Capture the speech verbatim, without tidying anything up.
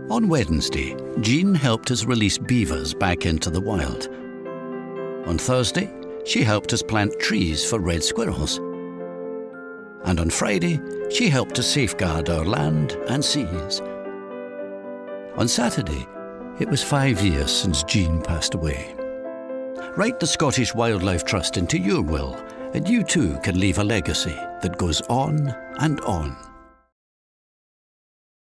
On Wednesday, Jean helped us release beavers back into the wild. On Thursday, she helped us plant trees for red squirrels. And on Friday, she helped to safeguard our land and seas. On Saturday, it was five years since Jean passed away. Write the Scottish Wildlife Trust into your will, and you too can leave a legacy that goes on and on.